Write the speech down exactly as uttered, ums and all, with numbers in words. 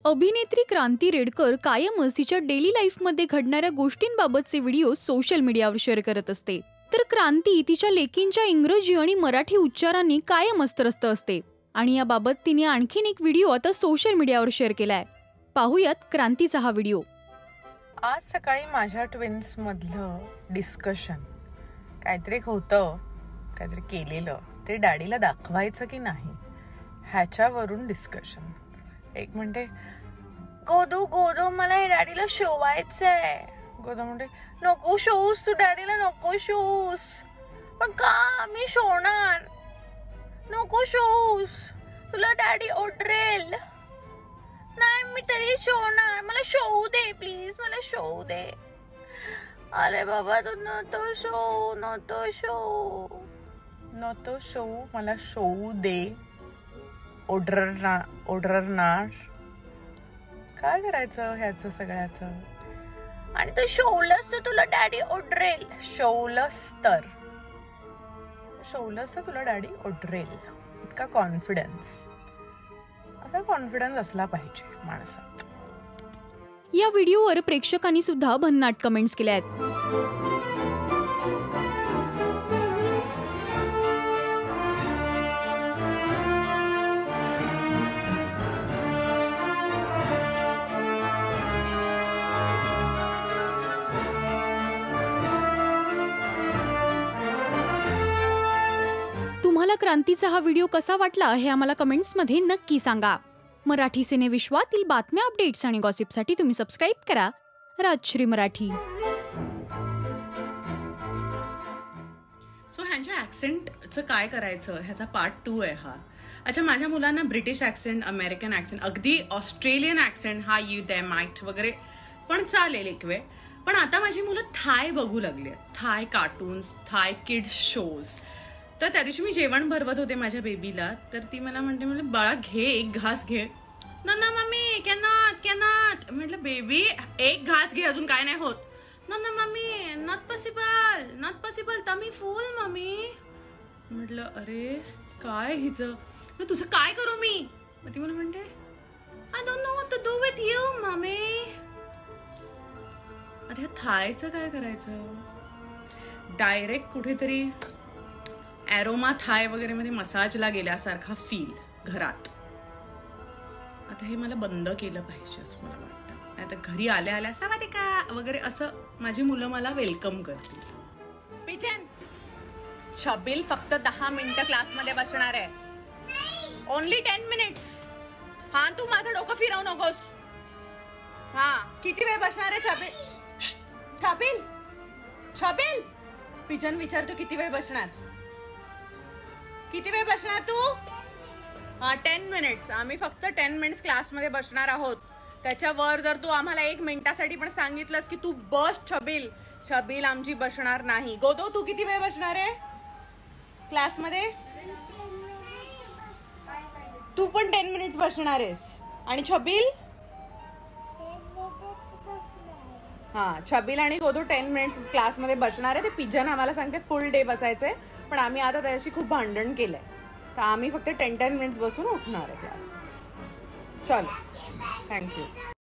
अभिनेत्री क्रांती रेडकर कायमच तिच्या डेली लाईफमध्ये घडणाऱ्या गोष्टींबाबतचे व्हिडिओ सोशल मीडियावर शेअर करत असते. तर क्रांती तिच्या लेकींच्या इंग्रजी आणि मराठी उच्चारांनी कायमच त्रस्त असते आणि याबाबत तिने आणखीन एक व्हिडिओ आता सोशल मीडियावर शेअर केलाय. पाहूयात क्रांतीचा हा व्हिडिओ. आज सकाळी माझ्या ट्विन्स मधलं डिस्कशन काहीतरी होतं, काहीतरी केलेलं ते डॅडीला दाखवायचं की नाही ह्याच्यावरून डिस्कशन. एक म्हणते, गोदू गोदू मला हे डॅडीला शोवायचंय. गोदू म्हणते, नको शोऊस तू डॅडीला, नको शोऊस. पण का मी शोणार? नको शोऊस, तुला डॅडी ओरडेल. नाही मी तरी शोणार, मला शोवू दे प्लीज, मला शोवू दे. अरे बाबा तू नको शो, नको शो, नको शो, मला शोवू दे. ओढरणार ओढरणार काय करायचं ह्याचं सगळ्याचं. आणि तू शोवलंस तर तुला डॅडी ओढरेल. शोवलंस तर शोवलंस तर तुला डॅडी ओढरेल. इतका कॉन्फिडन्स, असा कॉन्फिडन्स असला पाहिजे माणसात. या व्हिडिओवर प्रेक्षकांनी सुद्धा भन्नाट कमेंट्स केल्या आहेत. तुम्हाला क्रांतीचा हा व्हिडिओ कसा वाटला हे आम्हाला कमेंट्समध्ये नक्की सांगा. मराठी सिनेविश्वातील बातम्या, अपडेट्स आणि गॉसिपसाठी तुम्ही सबस्क्राईब करा राजश्री मराठी. सो ह्यांच्या ॲक्सेंटचं काय करायचं ह्याचा पार्ट टू आहे हा. अच्छा, माझ्या मुलांना ब्रिटिश ॲक्सेंट, अमेरिकन ॲक्सेंट, अगदी ऑस्ट्रेलियन ॲक्सेंट, हा यू दॅ माईट वगैरे पण चालेल एक वेळ. पण आता माझी मुलं थाय बघू लागली, Thai cartoons, Thai kids shows. तर त्या दिवशी मी जेवण भरवत होते माझ्या बेबीला, तर ती मला म्हणते, म्हणजे बाळा घे एक घास घे. ना ना मम्मी कॅनॉट कॅनॉट. म्हटलं बेबी एक घास घे, अजून काय नाही होत. ना ना mummy not possible, not possible, tummy full mummy. म्हटलं अरे काय हिचं, तुझं काय करू मी? मग ती मला म्हणते, I don't know what to do with you mummy. आता ह्या थायचं काय करायचं? डायरेक्ट कुठेतरी ॲरोमा थाय वगैरे मध्ये मसाजला गेल्यासारखा फील घरात. आता हे मला बंद केलं पाहिजे असं मला वाटतं. आता घरी आल्या आल्या सावाटिका वगैरे असं माझी मुलं मला वेलकम करतील. पिजन शबिल फक्त दहा मिनिटं क्लासमध्ये बसणार आहे. Only ten minutes. हा तू माझं डोकं फिरवू नकोस. हा किती वेळ बसणार आहे छबिल? छबिल छबिल पिजन विचारतो किती वेळ बसणार, किती वेळ बसणार तू? हा टेन मिनिट्स. आम्ही फक्त टेन मिनिट्स क्लासमध्ये बसणार आहोत. त्याच्यावर जर तू आम्हाला एक मिनिटासाठी पण सांगितलंस की तू बस छबिल, छबिल आमची बसणार नाही. गोदो तू किती वेळ बसणार आहे क्लासमध्ये? तू पण टेन मिनिट्स बसणार आहेस. आणि छबिल? हा छबिल आणि गोदो टेन मिनिट्स क्लासमध्ये बसणार आहे. ते पिजन आम्हाला सांगते फुल डे बसायचंय, पण आम्ही आता त्याच्याशी खूप भांडण केलंय, तर आम्ही फक्त टेन टेन मिनिट्स बसून उठणार आहे क्लास. चलो, थँक्यू.